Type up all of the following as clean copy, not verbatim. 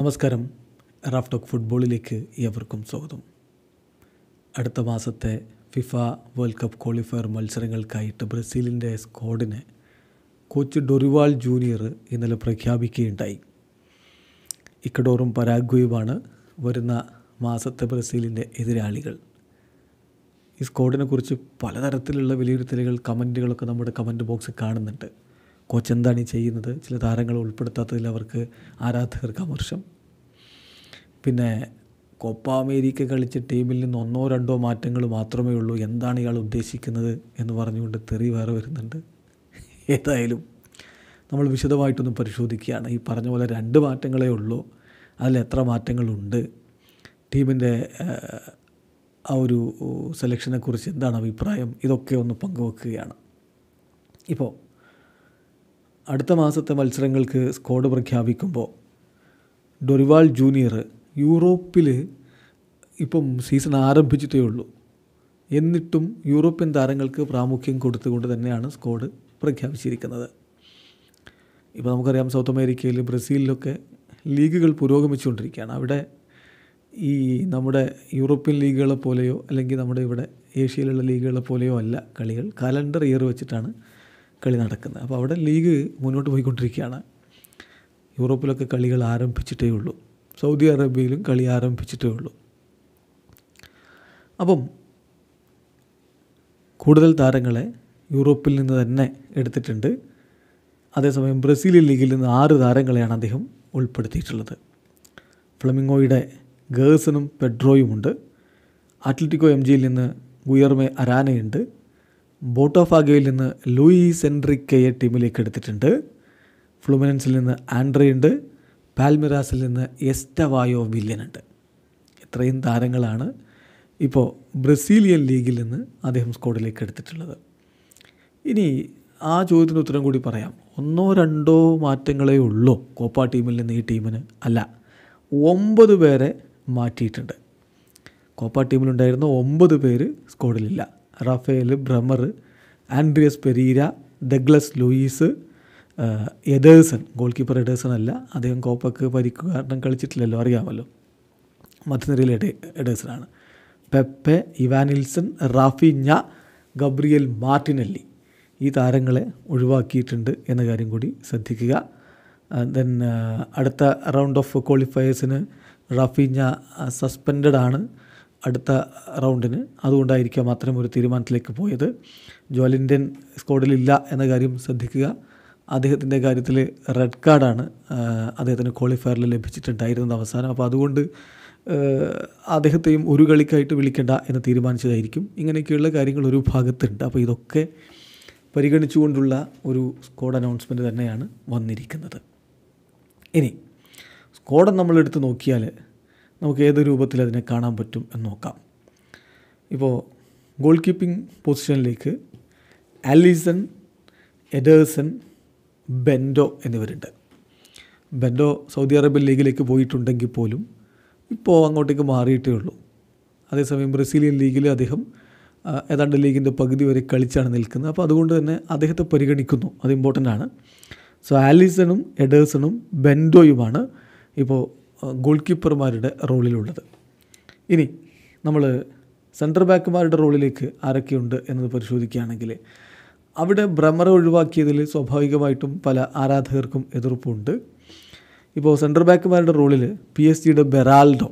നമസ്കാരം. Raf talk ഫുട്ബോളിലേക്ക് ഏവർക്കും സ്വാഗതം. അടുത്ത മാസത്തെ ഫിഫ വേൾഡ് കപ്പ് ക്വാളിഫയർ മത്സരങ്ങൾക്കായിട്ട് ബ്രസീലിൻ്റെ സ്ക്വാഡിനെ കോച്ച് ഡൊറിവാൾ ജൂനിയർ ഇന്നലെ പ്രഖ്യാപിക്കുകയുണ്ടായി. ഇക്കഡോറും പരാഗ്വേയുമാണ് വരുന്ന മാസത്തെ ബ്രസീലിൻ്റെ എതിരാളികൾ. ഈ സ്ക്വാഡിനെ കുറിച്ച് പലതരത്തിലുള്ള വിലയിരുത്തലുകൾ, കമൻറ്റുകളൊക്കെ നമ്മുടെ കമൻറ്റ് ബോക്സിൽ കാണുന്നുണ്ട്. കോച്ച് എന്താണ് ഈ ചെയ്യുന്നത്, ചില താരങ്ങളെ ഉൾപ്പെടുത്താത്തതിൽ അവർക്ക് ആരാധകർക്ക് അമർഷം. പിന്നെ കോപ്പ അമേരിക്ക കളിച്ച ടീമിൽ നിന്ന് 1-2 മാറ്റങ്ങൾ മാത്രമേ ഉള്ളൂ, എന്താണ് ഇയാൾ ഉദ്ദേശിക്കുന്നത് എന്ന് പറഞ്ഞുകൊണ്ട് തെറി വേറെ വരുന്നുണ്ട്. ഏതായാലും നമ്മൾ വിശദമായിട്ടൊന്ന് പരിശോധിക്കുകയാണ്. ഈ പറഞ്ഞ പോലെ 2 മാറ്റങ്ങളേ ഉള്ളൂ, അതിൽ എത്ര മാറ്റങ്ങളുണ്ട്, ടീമിൻ്റെ ആ ഒരു സെലക്ഷനെക്കുറിച്ച് എന്താണ് അഭിപ്രായം, ഇതൊക്കെ ഒന്ന് പങ്കുവെക്കുകയാണ്. ഇപ്പോൾ അടുത്ത മാസത്തെ മത്സരങ്ങൾക്ക് സ്ക്വാഡ് പ്രഖ്യാപിക്കുമ്പോൾ ഡൊറിവാൾ ജൂനിയർ യൂറോപ്പിൽ ഇപ്പം സീസൺ ആരംഭിച്ചിട്ടേ ഉള്ളൂ, എന്നിട്ടും യൂറോപ്യൻ താരങ്ങൾക്ക് പ്രാമുഖ്യം കൊടുത്തുകൊണ്ട് തന്നെയാണ് സ്ക്വാഡ് പ്രഖ്യാപിച്ചിരിക്കുന്നത്. ഇപ്പോൾ നമുക്കറിയാം, സൗത്ത് അമേരിക്കയിൽ ബ്രസീലിലൊക്കെ ലീഗുകൾ പുരോഗമിച്ചുകൊണ്ടിരിക്കുകയാണ്. അവിടെ ഈ നമ്മുടെ യൂറോപ്യൻ ലീഗുകളെ പോലെയോ അല്ലെങ്കിൽ നമ്മുടെ ഇവിടെ ഏഷ്യയിലുള്ള ലീഗുകളെ പോലെയോ അല്ല കളികൾ. കലണ്ടർ ഇയർ വെച്ചിട്ടാണ് കളി നടക്കുന്നത്. അപ്പോൾ അവിടെ ലീഗ് മുന്നോട്ട് പോയിക്കൊണ്ടിരിക്കുകയാണ്. യൂറോപ്പിലൊക്കെ കളികൾ ആരംഭിച്ചിട്ടേ ഉള്ളൂ, സൗദി അറേബ്യയിലും കളി ആരംഭിച്ചിട്ടേ ഉള്ളൂ. അപ്പം കൂടുതൽ താരങ്ങളെ യൂറോപ്പിൽ നിന്ന് തന്നെ എടുത്തിട്ടുണ്ട്. അതേസമയം ബ്രസീലിയൻ ലീഗിൽ നിന്ന് 6 താരങ്ങളെയാണ് അദ്ദേഹം ഉൾപ്പെടുത്തിയിട്ടുള്ളത്. ഫ്ലമിംഗോയുടെ ഗേഴ്സണും പെഡ്രോയുമുണ്ട്. അത്ലറ്റിക്കോ MGയിൽ നിന്ന് ഗുയർമെ അരാനയുണ്ട്. ബോട്ടാഫാഗോയിൽ നിന്ന് ലൂയിസ് എൻറിക്കയെ ടീമിലേക്ക് എടുത്തിട്ടുണ്ട്. ഫ്ലുമിനൻസിൽ നിന്ന് ആൻഡ്രയുണ്ട്. പാൽമിറാസിൽ നിന്ന് എസ്റ്റവായോ വില്യനുണ്ട്. ഇത്രയും താരങ്ങളാണ് ഇപ്പോൾ ബ്രസീലിയൻ ലീഗിൽ നിന്ന് അദ്ദേഹം സ്ക്വാഡിലേക്ക് എടുത്തിട്ടുള്ളത്. ഇനി ആ ചോദ്യത്തിന് ഉത്തരം കൂടി പറയാം. 1-2 മാറ്റങ്ങളേ ഉള്ളൂ കോപ്പ ടീമിൽ നിന്ന് ഈ ടീമിന്, അല്ല 9 പേരെ മാറ്റിയിട്ടുണ്ട്. കോപ്പ ടീമിലുണ്ടായിരുന്ന 9 പേര് സ്ക്വാഡിലില്ല. Rafael Bremer, Andreas Pereira, Douglas Luiz, Ederson, goalkeeper Ederson അല്ല, അദ്ദേഹം കോപ്പക്ക് പരിക്ക് കാരണം കളിച്ചിട്ടില്ലല്ലോ, അറിയാമല്ലോ. മധ്യനിരയിൽ എഡേഴ്സണാണ്. Pepe, Evanilson, Raphinha, Gabriel Martinelli, ഈ താരങ്ങളെ ഒഴിവാക്കിയിട്ടുണ്ട് എന്ന കാര്യം കൂടി ശ്രദ്ധിക്കുക. ദെൻ അടുത്ത റൗണ്ട് ഓഫ് ക്വാളിഫയേഴ്സിന് റാഫിഞ്ഞ സസ്പെൻഡഡ് ആണ് അടുത്ത റൗണ്ടിന്. അതുകൊണ്ടായിരിക്കാം അത്തരം ഒരു തീരുമാനത്തിലേക്ക് പോയത്. ജോലിൻ്റെൻ സ്ക്വാഡിലില്ല എന്ന കാര്യം ശ്രദ്ധിക്കുക. അദ്ദേഹത്തിൻ്റെ കാര്യത്തിൽ റെഡ് കാർഡാണ് അദ്ദേഹത്തിന് ക്വാളിഫയറിൽ ലഭിച്ചിട്ടുണ്ടായിരുന്നത് അവസാനം. അപ്പോൾ അതുകൊണ്ട് അദ്ദേഹത്തെയും ഒരു കളിക്കായിട്ട് വിളിക്കേണ്ട എന്ന് തീരുമാനിച്ചതായിരിക്കും. ഇങ്ങനെയൊക്കെയുള്ള കാര്യങ്ങൾ ഒരു ഭാഗത്തുണ്ട്. അപ്പോൾ ഇതൊക്കെ പരിഗണിച്ചുകൊണ്ടുള്ള ഒരു സ്ക്വാഡ് അനൗൺസ്മെൻറ്റ് തന്നെയാണ് വന്നിരിക്കുന്നത്. ഇനി സ്ക്വാഡ് നമ്മളെടുത്ത് നോക്കിയാൽ നമുക്ക് ഏത് രൂപത്തിൽ അതിനെ കാണാൻ പറ്റും എന്ന് നോക്കാം. ഇപ്പോൾ ഗോൾ കീപ്പിംഗ് പൊസിഷനിലേക്ക് ആലിസൺ, എഡേഴ്സൺ, ബെൻഡോ എന്നിവരുണ്ട്. ബെൻഡോ സൗദി അറേബ്യൻ ലീഗിലേക്ക് പോയിട്ടുണ്ടെങ്കിൽ പോലും ഇപ്പോൾ അങ്ങോട്ടേക്ക് മാറിയിട്ടേ ഉള്ളൂ. അതേസമയം ബ്രസീലിയൻ ലീഗിൽ അദ്ദേഹം ഏതാണ്ട് ലീഗിൻ്റെ പകുതി വരെ കളിച്ചാണ് നിൽക്കുന്നത്. അപ്പോൾ അതുകൊണ്ട് തന്നെ അദ്ദേഹത്തെ പരിഗണിക്കുന്നു, അത് ഇമ്പോർട്ടൻ്റ് ആണ്. സോ ആലിസണും എഡേഴ്സണും ബെൻഡോയുമാണ് ഇപ്പോൾ ഗോൾ കീപ്പർമാരുടെ റോളിലുള്ളത്. ഇനി നമ്മൾ സെൻറ്റർ ബാക്കുമാരുടെ റോളിലേക്ക് ആരൊക്കെയുണ്ട് എന്നത് പരിശോധിക്കുകയാണെങ്കിൽ അവിടെ ബ്രമറെ ഒഴിവാക്കിയതിൽ സ്വാഭാവികമായിട്ടും പല ആരാധകർക്കും എതിർപ്പുണ്ട്. ഇപ്പോൾ സെൻറ്റർ ബാക്കുമാരുടെ റോളിൽ PSG ബെറാൽഡോ,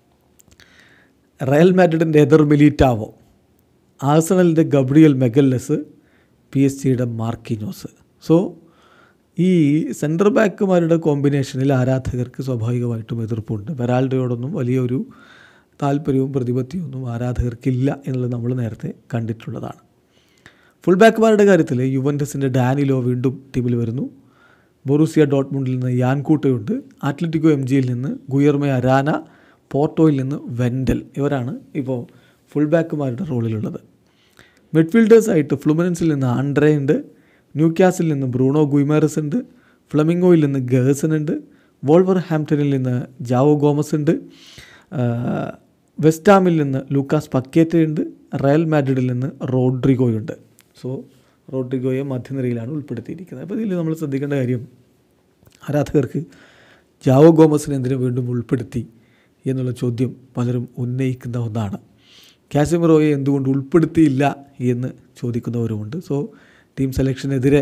റയൽ മാഡ്രിഡിൻ്റെ എദർ മിലിറ്റാവോ, ആഴ്സണലിൻ്റെ Gabriel Magalhaes, PSG Marquinhos. So ഈ സെൻറ്റർ ബാക്കുമാരുടെ കോമ്പിനേഷനിൽ ആരാധകർക്ക് സ്വാഭാവികമായിട്ടും എതിർപ്പുണ്ട്. ബെറാൽഡോയോടൊന്നും വലിയൊരു താല്പര്യവും പ്രതിപത്തിയൊന്നും ആരാധകർക്കില്ല എന്നുള്ളത് നമ്മൾ നേരത്തെ കണ്ടിട്ടുള്ളതാണ്. ഫുൾ ബാക്കുമാരുടെ കാര്യത്തിൽ യുവൻറ്റസിൻ്റെ ഡാനിലോ വീണ്ടും ടീമിൽ വരുന്നു. ബൊറൂസിയ ഡോട്ട്മുണ്ടിൽ നിന്ന് യാൻകൂട്ടയുണ്ട്. അത്ലറ്റിക്കോ MGയിൽ നിന്ന് ഗുയർമെ അരാന, പോർട്ടോയിൽ നിന്ന് വെൻഡൽ, ഇവരാണ് ഇപ്പോൾ ഫുൾ ബാക്കുമാരുടെ റോളിലുള്ളത്. മിഡ്ഫീൽഡേഴ്സായിട്ട് ഫ്ലുമിനൻസിൽ നിന്ന് ആൻഡ്രേ ഉണ്ട്. ന്യൂക്യാസിൽ നിന്ന് ബ്രൂണോ ഗുയ്മാരസ് ഉണ്ട്. ഫ്ലമിംഗോയിൽ നിന്ന് ഗേഴ്സൺ ഉണ്ട്. വോൾവർ ഹാംപ്ടണിൽ നിന്ന് ജാവോ ഗോമസ് ഉണ്ട്. വെസ്റ്റാമിൽ നിന്ന് ലൂക്കാസ് പക്കേറ്റയുണ്ട്. റയൽ മാഡ്രിഡിൽ നിന്ന് റോഡ്രിഗോയുണ്ട്. സോ റോഡ്രിഗോയെ മധ്യനിരയിലാണ് ഉൾപ്പെടുത്തിയിരിക്കുന്നത്. അപ്പോൾ ഇതിൽ നമ്മൾ ശ്രദ്ധിക്കേണ്ട കാര്യം, ആരാധകർക്ക് ജാവോ ഗോമസിനെ എന്തിനു വീണ്ടും ഉൾപ്പെടുത്തി എന്നുള്ള ചോദ്യം പലരും ഉന്നയിക്കുന്ന ഒന്നാണ്. കാസമിറോയെ എന്തുകൊണ്ട് ഉൾപ്പെടുത്തിയില്ല എന്ന് ചോദിക്കുന്നവരുമുണ്ട്. സോ ടീം സെലക്ഷനെതിരെ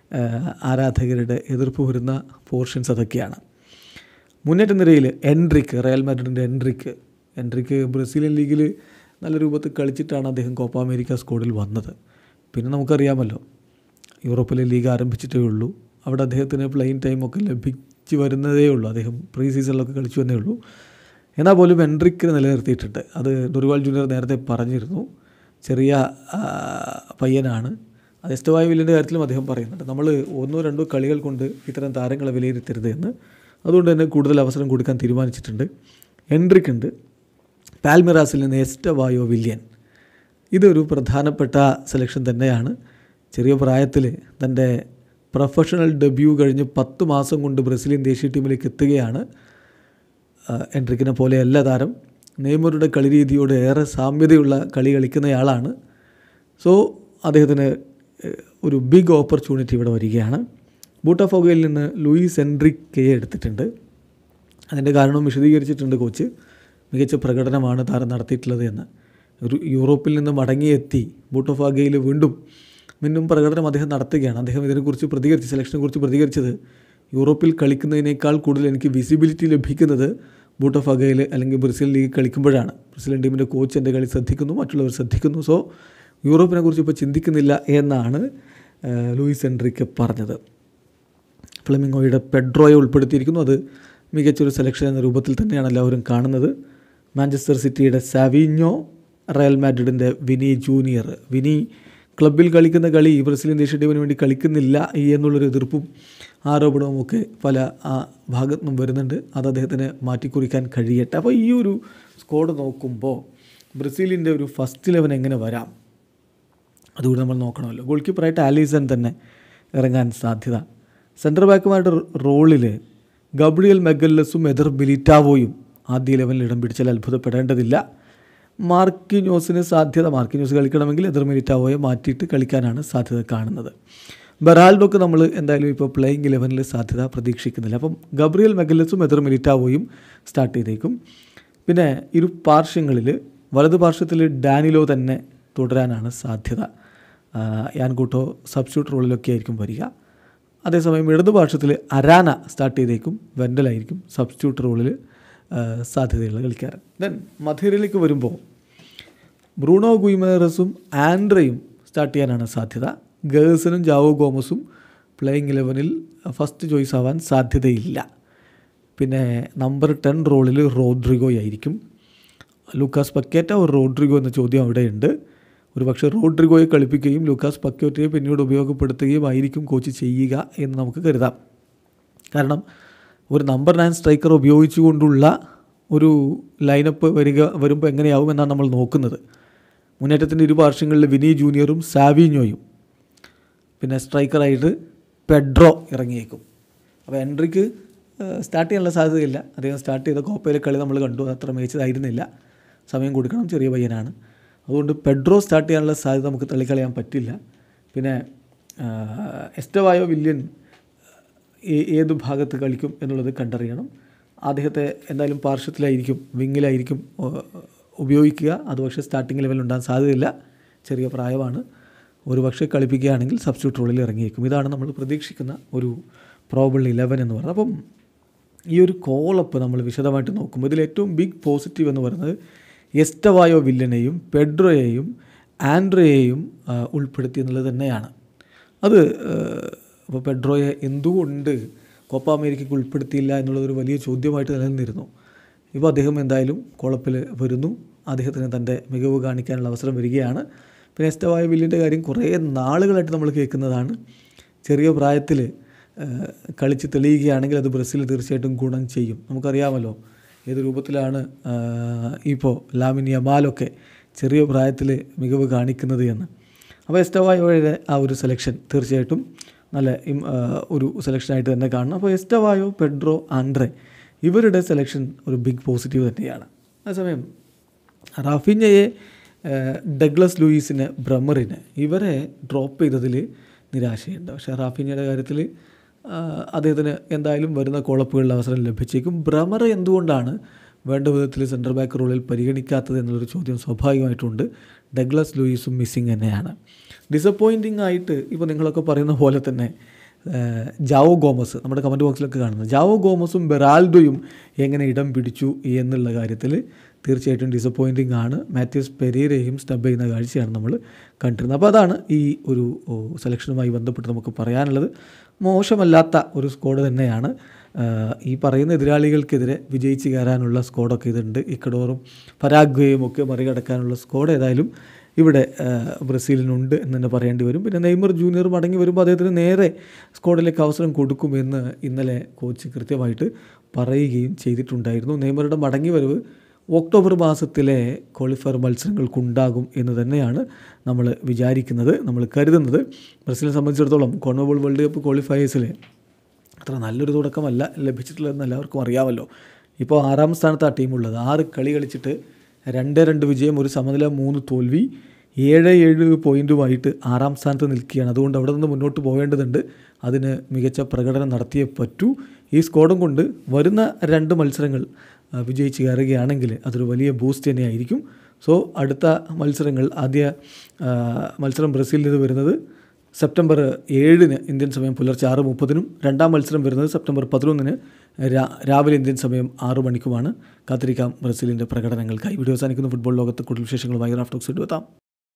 ആരാധകരുടെ എതിർപ്പ് വരുന്ന പോർഷൻസ് അതൊക്കെയാണ്. മുന്നേറ്റ നിരയിൽ റയൽ മാഡ്രിഡിൻ്റെ എൻട്രിക്ക് ബ്രസീലിയൻ ലീഗിൽ നല്ല രൂപത്തിൽ കളിച്ചിട്ടാണ് അദ്ദേഹം കോപ്പ അമേരിക്ക സ്ക്വാഡിൽ വന്നത്. പിന്നെ നമുക്കറിയാമല്ലോ, യൂറോപ്പിലെ ലീഗ് ആരംഭിച്ചിട്ടേ ഉള്ളൂ. അവിടെ അദ്ദേഹത്തിന് പ്ലെയിങ് ടൈമൊക്കെ ലഭിച്ച് വരുന്നതേ ഉള്ളൂ. അദ്ദേഹം പ്രീ സീസണിലൊക്കെ കളിച്ചു വന്നേ ഉള്ളൂ. എന്നാൽ പോലും എൻട്രിക്കിനെ നിലനിർത്തിയിട്ടുണ്ട്. അത് ഡൊറിവാൾ ജൂനിയർ നേരത്തെ പറഞ്ഞിരുന്നു. ചെറിയ പയ്യനാണ്. അത് എസ്റ്റവായോ വില്ലിൻ്റെ കാര്യത്തിലും അദ്ദേഹം പറയുന്നുണ്ട്, നമ്മൾ 1-2 കളികൾ കൊണ്ട് ഇത്തരം താരങ്ങളെ വിലയിരുത്തരുത് എന്ന്. അതുകൊണ്ട് തന്നെ കൂടുതൽ അവസരം കൊടുക്കാൻ തീരുമാനിച്ചിട്ടുണ്ട്. എൻട്രിക്കുണ്ട്. പാൽമിറാസിൽ നിന്ന് എസ്റ്റവായോ വില്യൻ, ഇതൊരു പ്രധാനപ്പെട്ട സെലക്ഷൻ തന്നെയാണ്. ചെറിയ പ്രായത്തിൽ തൻ്റെ പ്രൊഫഷണൽ ഡെബ്യൂ കഴിഞ്ഞ് 10 മാസം കൊണ്ട് ബ്രസീലിയൻ ദേശീയ ടീമിലേക്ക് എത്തുകയാണ്. എൻട്രിക്കിനെ പോലെയല്ല താരം. നെയ്മറുടെ കളിരീതിയോട് ഏറെ സാമ്യതയുള്ള കളി കളിക്കുന്നയാളാണ്. സോ അദ്ദേഹത്തിന് ഒരു ബിഗ് ഓപ്പർച്യൂണിറ്റി ഇവിടെ വരികയാണ്. ബൂട്ടാഫോഗയിൽ നിന്ന് ലൂയിസ് എൻറിക്കയെ എടുത്തിട്ടുണ്ട്. അതിൻ്റെ കാരണം വിശദീകരിച്ചിട്ടുണ്ട് കോച്ച്. മികച്ച പ്രകടനമാണ് താരം നടത്തിയിട്ടുള്ളത് എന്ന്. യൂറോപ്പിൽ നിന്ന് മടങ്ങിയെത്തി ബൂട്ടാഫോഗയിൽ വീണ്ടും പ്രകടനം അദ്ദേഹം നടത്തുകയാണ്. അദ്ദേഹം ഇതിനെക്കുറിച്ച് സെലക്ഷനെക്കുറിച്ച് പ്രതികരിച്ചത്, യൂറോപ്പിൽ കളിക്കുന്നതിനേക്കാൾ കൂടുതൽ എനിക്ക് വിസിബിലിറ്റി ലഭിക്കുന്നത് ബൂട്ടാഫോഗയിൽ അല്ലെങ്കിൽ ബ്രസീൽ ലീഗ് കളിക്കുമ്പോഴാണ്. ബ്രസീലിയൻ ടീമിൻ്റെ കോച്ച് എൻ്റെ കളി ശ്രദ്ധിക്കുന്നു, മറ്റുള്ളവർ ശ്രദ്ധിക്കുന്നു. സോ യൂറോപ്പിനെ കുറിച്ച് ഇപ്പോൾ ചിന്തിക്കുന്നില്ല എന്നാണ് ലൂയിസ് എൻറിക്ക് പറഞ്ഞത്. ഫ്ലെമിംഗോയുടെ പെഡ്രോയെ ഉൾപ്പെടുത്തിയിരിക്കുന്നു. അത് മികച്ചൊരു സെലക്ഷൻ എന്ന രൂപത്തിൽ തന്നെയാണ് എല്ലാവരും കാണുന്നത്. മാഞ്ചസ്റ്റർ സിറ്റിയുടെ സാവിഞ്ഞോ, റയൽ മാഡ്രിഡിൻ്റെ വിനി ജൂനിയർ. വിനി ക്ലബ്ബിൽ കളിക്കുന്ന കളി ബ്രസീലിയൻ ദേശീയ ടീമിന് വേണ്ടി കളിക്കുന്നില്ല എന്നുള്ളൊരു എതിർപ്പും ആരോപണവുമൊക്കെ പല ഭാഗത്തു നിന്നും വരുന്നുണ്ട്. അത് അദ്ദേഹത്തിന് മാറ്റിക്കുറിക്കാൻ കഴിയട്ടെ. അപ്പോൾ ഈ ഒരു സ്ക്വാഡ് നോക്കുമ്പോൾ ബ്രസീലിൻ്റെ ഒരു ഫസ്റ്റ് 11 എങ്ങനെ വരാം അതുകൂടി നമ്മൾ നോക്കണമല്ലോ. ഗോൾ കീപ്പറായിട്ട് ആലിസൺ തന്നെ ഇറങ്ങാൻ സാധ്യത. സെൻറ്റർ ബാക്കുമായിട്ട് റോളിൽ ഗബ്രിയൽ മെഗല്ലസും എദർ മിലിറ്റാവോയും ആദ്യ 11 ഇടം പിടിച്ചാൽ അത്ഭുതപ്പെടേണ്ടതില്ല. മാർക്കിന്യോസിന് സാധ്യത, മാർക്കിന്യോസ് കളിക്കണമെങ്കിൽ എദർ മിലിറ്റാവോയെ മാറ്റിയിട്ട് കളിക്കാനാണ് സാധ്യത കാണുന്നത്. ബെറാൽഡോക്ക് നമ്മൾ എന്തായാലും ഇപ്പോൾ പ്ലേയിങ് 11 സാധ്യത പ്രതീക്ഷിക്കുന്നില്ല. അപ്പം ഗബ്രിയൽ മെഗല്ലസും എദർ മിലിറ്റാവോയും സ്റ്റാർട്ട് ചെയ്തേക്കും. പിന്നെ ഇരു പാർശ്വങ്ങളിൽ വലതു പാർശ്വത്തിൽ ഡാനിലോ തന്നെ തുടരാനാണ് സാധ്യത. യാൻ കൂട്ടോ സബ്സ്റ്റിറ്റ്യൂട്ട് റോളിലൊക്കെ ആയിരിക്കും വരിക. അതേസമയം ഇടതു പാർശ്വത്തിൽ അരാന സ്റ്റാർട്ട് ചെയ്തേക്കും. വെൻഡലായിരിക്കും സബ്സ്റ്റിറ്റ്യൂട്ട് റോളിൽ സാധ്യതയുള്ള കളിക്കാരൻ. ദെൻ മധുരയിലേക്ക് വരുമ്പോൾ ബ്രൂണോ ഗുയിമേറസും ആൻഡ്രയും സ്റ്റാർട്ട് ചെയ്യാനാണ് സാധ്യത. ഗേഴ്സനും ജാവോ ഗോമസും പ്ലേയിങ് 11 ഫസ്റ്റ് ചോയ്സ് ആവാൻ സാധ്യതയില്ല. പിന്നെ നമ്പർ 10 റോളിൽ റോഡ്രിഗോ ആയിരിക്കും. ലൂക്കാസ് പക്കേറ്റ ഒരു റോഡ്രിഗോ എന്ന ചോദ്യം അവിടെയുണ്ട്. ഒരു പക്ഷേ റോഡ്രിഗോയെ കളിപ്പിക്കുകയും ലൂക്കാസ് പക്കേറ്റയെ പിന്നീട് ഉപയോഗപ്പെടുത്തുകയും ആയിരിക്കും കോച്ച് ചെയ്യുക എന്ന് നമുക്ക് കരുതാം. കാരണം ഒരു നമ്പർ 9 സ്ട്രൈക്കർ ഉപയോഗിച്ചുകൊണ്ടുള്ള ഒരു ലൈനപ്പ് വരുമ്പോൾ എങ്ങനെയാവും എന്നാണ് നമ്മൾ നോക്കുന്നത്. മുന്നേറ്റത്തിൻ്റെ ഇരു പാർശ്വങ്ങളിൽ വിനി ജൂനിയറും സാവിഞ്ഞോയും, പിന്നെ സ്ട്രൈക്കറായിട്ട് പെഡ്രോ ഇറങ്ങിയേക്കും. അപ്പോൾ എൻട്രിക്ക് സ്റ്റാർട്ട് ചെയ്യാനുള്ള സാധ്യതയില്ല. അദ്ദേഹം സ്റ്റാർട്ട് ചെയ്ത കോപ്പയിലെ കളി നമ്മൾ കണ്ടു, അത്ര മികച്ചതായിരുന്നില്ല. സമയം കൊടുക്കണം, ചെറിയ പയ്യനാണ്. അതുകൊണ്ട് പെഡ്രോ സ്റ്റാർട്ട് ചെയ്യാനുള്ള സാധ്യത നമുക്ക് തള്ളിക്കളയാൻ പറ്റില്ല. പിന്നെ എസ്റ്റവായോ വില്യൻ ഏത് ഭാഗത്ത് കളിക്കും എന്നുള്ളത് കണ്ടറിയണം. അദ്ദേഹത്തെ എന്തായാലും പാർശ്വത്തിലായിരിക്കും, വിങ്ങിലായിരിക്കും ഉപയോഗിക്കുക. അത് പക്ഷേ സ്റ്റാർട്ടിംഗ് ലെവലിൽ ഉണ്ടാകാൻ സാധ്യതയില്ല, ചെറിയ പ്രായമാണ്. ഒരു പക്ഷേ കളിപ്പിക്കുകയാണെങ്കിൽ സബ്സ്റ്റിറ്റ്യൂട്ട് റോളിൽ ഇറങ്ങിയേക്കും. ഇതാണ് നമ്മൾ പ്രതീക്ഷിക്കുന്ന ഒരു പ്രോബബിൾ 11 എന്ന് പറയുന്നത്. അപ്പം ഈ ഒരു കോളപ്പ് നമ്മൾ വിശദമായിട്ട് നോക്കുമ്പോൾ ഇതിൽ ഏറ്റവും ബിഗ് പോസിറ്റീവ് എന്ന് പറയുന്നത് എസ്റ്റവായോ വില്ലനെയും പെഡ്രോയെയും ആൻഡ്രയെയും ഉൾപ്പെടുത്തി എന്നുള്ളത് തന്നെയാണ്. അത് ഇപ്പോൾ പെഡ്രോയെ എന്തുകൊണ്ട് കോപ്പ അമേരിക്കയ്ക്ക് ഉൾപ്പെടുത്തിയില്ല എന്നുള്ളതൊരു വലിയ ചോദ്യമായിട്ട് നിലനിന്നിരുന്നു. ഇപ്പോൾ അദ്ദേഹം എന്തായാലും കോളപ്പിൽ വരുന്നു. അദ്ദേഹത്തിന് തൻ്റെ മികവ് കാണിക്കാനുള്ള അവസരം വരികയാണ്. പിന്നെ എസ്റ്റവായോ വില്ലിൻ്റെ കാര്യം കുറേ നാളുകളായിട്ട് നമ്മൾ കേൾക്കുന്നതാണ്. ചെറിയ പ്രായത്തിൽ കളിച്ച് തെളിയുകയാണെങ്കിൽ അത് ബ്രസീൽ തീർച്ചയായിട്ടും ഗുണം ചെയ്യും. നമുക്കറിയാമല്ലോ ഏത് രൂപത്തിലാണ് ഇപ്പോൾ ലാമിൻ യമാലൊക്കെ ചെറിയ പ്രായത്തിൽ മികവ് കാണിക്കുന്നത് എന്ന്. അപ്പോൾ എസ്റ്റവായോയുടെ ആ ഒരു സെലക്ഷൻ തീർച്ചയായിട്ടും നല്ല ഒരു സെലക്ഷനായിട്ട് തന്നെ കാണണം. അപ്പോൾ എസ്റ്റവായോ, പെഡ്രോ, ആൻഡ്രെ ഇവരുടെ സെലക്ഷൻ ഒരു ബിഗ് പോസിറ്റീവ് തന്നെയാണ്. അതേസമയം റാഫിഞ്ഞയെ, ഡഗ്ലസ് ലൂയിസിനെ, ബ്രമറിനെ ഇവരെ ഡ്രോപ്പ് ചെയ്തതിൽ നിരാശയുണ്ട്. പക്ഷേ റാഫിഞ്ഞയുടെ കാര്യത്തിൽ അദ്ദേഹത്തിന് എന്തായാലും വരുന്ന കോളപ്പുകളിൽ അവസരം ലഭിച്ചേക്കും. ബ്രമർ എന്തുകൊണ്ടാണ് വേണ്ട വിധത്തിൽ സെൻറ്റർ ബാക്ക് റോളിൽ പരിഗണിക്കാത്തത് എന്നുള്ളൊരു ചോദ്യം സ്വാഭാവികമായിട്ടുണ്ട്. ഡഗ്ലസ് ലൂയിസും മിസ്സിങ് തന്നെയാണ്. ഡിസപ്പോയിൻറ്റിംഗ് ആയിട്ട് ഇപ്പോൾ നിങ്ങളൊക്കെ പറയുന്ന പോലെ തന്നെ ജാവോ ഗോമസ് നമ്മുടെ കമൻറ്റ് ബോക്സിലൊക്കെ കാണുന്നത് ജാവോ ഗോമസും ബെറാൽഡോയും എങ്ങനെ ഇടം പിടിച്ചു എന്നുള്ള കാര്യത്തിൽ തീർച്ചയായിട്ടും ഡിസപ്പോയിൻറ്റിംഗ് ആണ്. മാത്യൂസ് പെരേരയും സ്റ്റബ് ചെയ്യുന്ന കാഴ്ചയാണ് നമ്മൾ കണ്ടിരുന്നത്. അപ്പോൾ അതാണ് ഈ ഒരു സെലക്ഷനുമായി ബന്ധപ്പെട്ട് നമുക്ക് പറയാനുള്ളത്. മോശമല്ലാത്ത ഒരു സ്ക്വാഡ് തന്നെയാണ്. ഈ പറയുന്ന എതിരാളികൾക്കെതിരെ വിജയിച്ച് കയറാനുള്ള സ്ക്വാഡൊക്കെ ഇതുണ്ട്. ഇക്കഡോറും പരാഗ്വേയും ഒക്കെ മറികടക്കാനുള്ള സ്ക്വാഡ് ഏതായാലും ഇവിടെ ബ്രസീലിനുണ്ട് എന്ന് തന്നെ പറയേണ്ടി വരും. പിന്നെ നെയ്മർ ജൂനിയർ മടങ്ങി വരുമ്പോൾ അദ്ദേഹത്തിന് നേരെ സ്ക്വാഡിലേക്ക് അവസരം കൊടുക്കുമെന്ന് ഇന്നലെ കോച്ച് കൃത്യമായിട്ട് പറയുകയും ചെയ്തിട്ടുണ്ടായിരുന്നു. നെയ്മറുടെ മടങ്ങി വരവ് ഒക്ടോബർ മാസത്തിലെ ക്വാളിഫയർ മത്സരങ്ങൾക്കുണ്ടാകും എന്ന് തന്നെയാണ് നമ്മൾ വിചാരിക്കുന്നത്, നമ്മൾ കരുതുന്നത്. ബ്രസീലിനെ സംബന്ധിച്ചിടത്തോളം കോൺമബോൾ വേൾഡ് കപ്പ് ക്വാളിഫയേഴ്സിൽ അത്ര നല്ലൊരു തുടക്കമല്ല ലഭിച്ചിട്ടുള്ളതെന്ന് എല്ലാവർക്കും അറിയാമല്ലോ. ഇപ്പോൾ 6ാം സ്ഥാനത്ത് ആ ടീമുള്ളത്. 6 കളി കളിച്ചിട്ട് 2 വിജയം, 1 സമനില, 3 തോൽവി, 7 പോയിൻറ്റുമായിട്ട് 6ാം സ്ഥാനത്ത് നിൽക്കുകയാണ്. അതുകൊണ്ട് അവിടെ നിന്ന് മുന്നോട്ട് പോകേണ്ടതുണ്ട്. അതിന് മികച്ച പ്രകടനം നടത്തിയേ പറ്റൂ. ഈ സ്ക്വാഡും കൊണ്ട് വരുന്ന 2 മത്സരങ്ങൾ വിജയിച്ച് കയറുകയാണെങ്കിൽ അതൊരു വലിയ ബൂസ്റ്റ് തന്നെയായിരിക്കും. സോ അടുത്ത മത്സരങ്ങൾ, ആദ്യ മത്സരം ബ്രസീലിൽ വരുന്നത് സെപ്റ്റംബർ 7 ഇന്ത്യൻ സമയം പുലർച്ചെ 6:30, രണ്ടാം മത്സരം വരുന്നത് സെപ്റ്റംബർ 11 രാവിലെ ഇന്ത്യൻ സമയം 6 മണിക്കുമാണ്. കാത്തിരിക്കാം ബ്രസീലിൻ്റെ പ്രകടനങ്ങൾക്കായി. വീഡിയോ അവസാനിക്കുന്ന ഫുട്ബോൾ ലോകത്ത് കൂടുതൽ വിശേഷങ്ങളുമായി റാഫ് ടോക്സ് എത്താം.